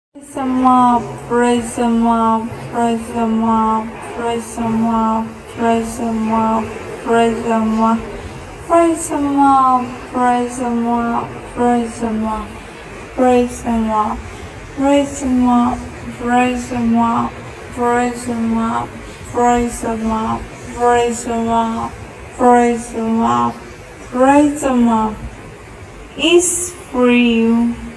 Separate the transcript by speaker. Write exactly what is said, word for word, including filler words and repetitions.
Speaker 1: Praise Him up, praise Him up, praise Him up, praise Him up, praise Him up, praise Him up, praise Him up, praise Him up, praise Him up, praise Him up, praise Him up, praise Him up, praise Him up, praise Him up, praise Him up, praise Him up, praise Him up. He's for you.